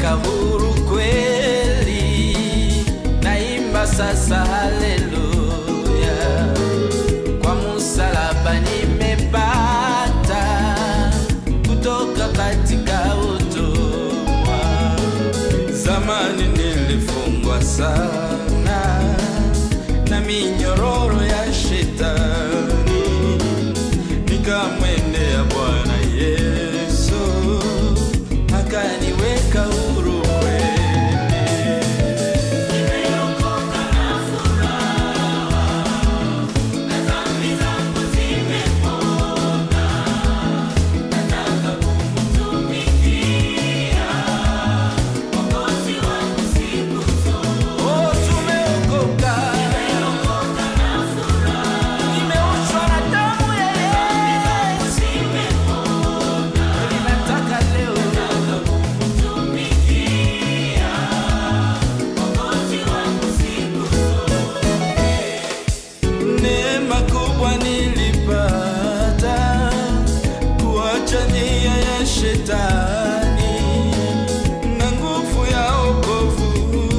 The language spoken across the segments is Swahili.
ameniweka huru kweli, naimba sasa haleluya. Kwa msalaba nimepata kutoka katika utumwa. Zamani nilifungwa sana na minyororo ya shetani, nikamwendea Bwana Yesu akaniweka huru kweli. Nimeokoka na furaha, na dhambi zangu zimepona, nataka kumtumikia Mwokozi wangu siku zote. Oh, tumeokoka. Nimeokoka na furaha, Nimeoshwa na damu ya Yesu. zimepona, Ninataka leo kumtumikia Mwokozi wangu siku zote. neema kubwa nilipata kuacha nia ya shetani na nguvu ya wokovu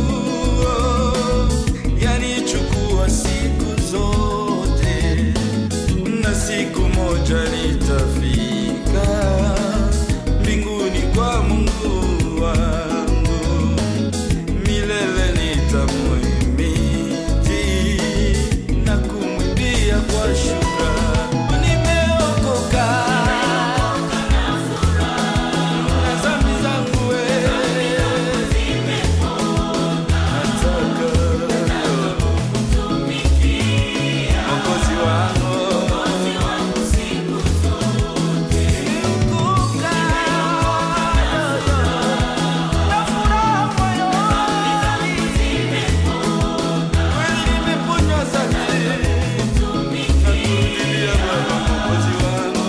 yanichukua siku zote, na siku moja nitafika mbinguni kwa Mungu wangu, milele nitamuhimidi na kumwimbia kwa shukrani. Nimeokoka na dhambi zangu wewe, nataka Mwokozi wangu. Nimeokoka na furaha moyoni, kweli nimeponywa dhambi. Nakurudilia Baba Mwokozi wangu,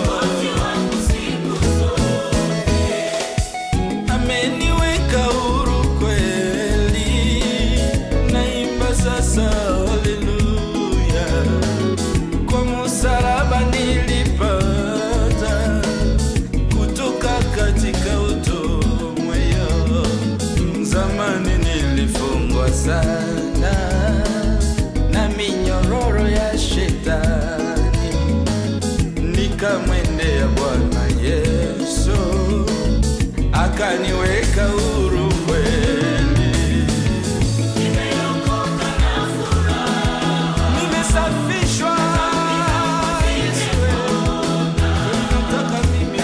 ameniweka huru kweli, naimba sasa haleluya. Kwa msalaba nilipata kutoka katika utumwa. Zamani nilifungwa sana na minyororo ya shetani, nikamwendea Bwana Yesu akaniweka huru kweli. Nimeokoka na furaha, Nimesafishwa Yesu, nataka mimi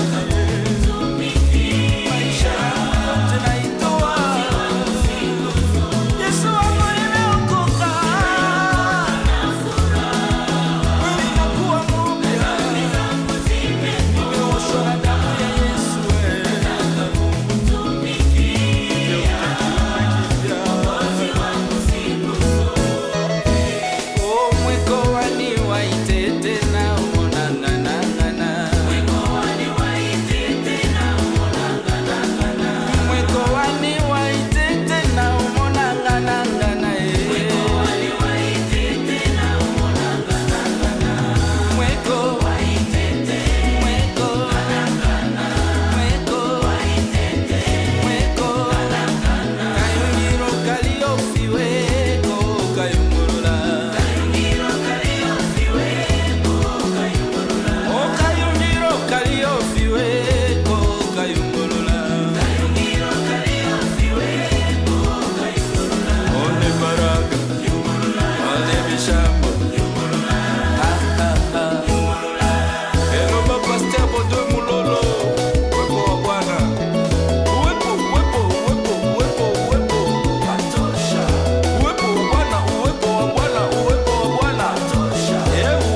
maisha yangu yote naitoa. Yesu wangu nimeokoka, kweli nakuwa mpya, nimeoshwa na damu ya Yesu.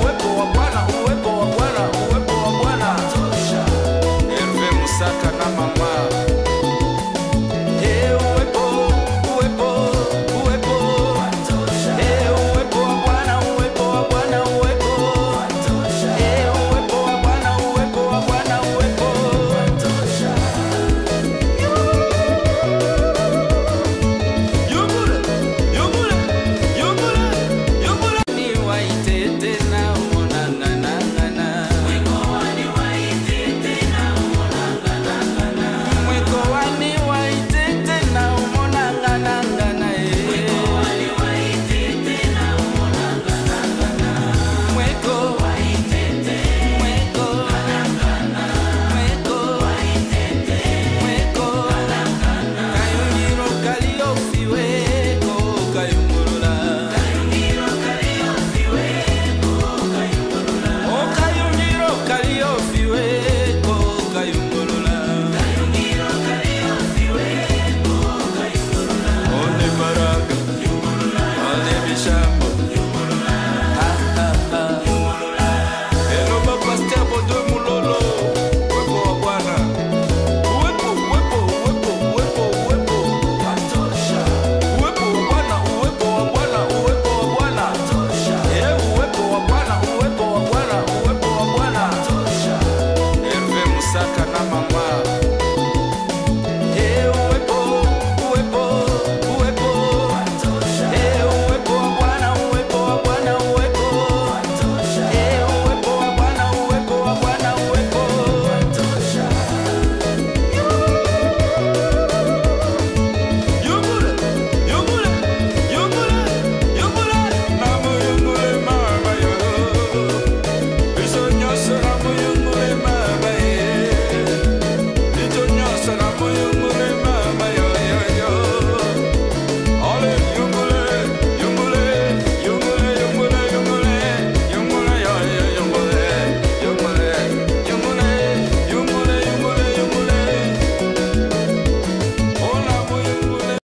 Saka na mama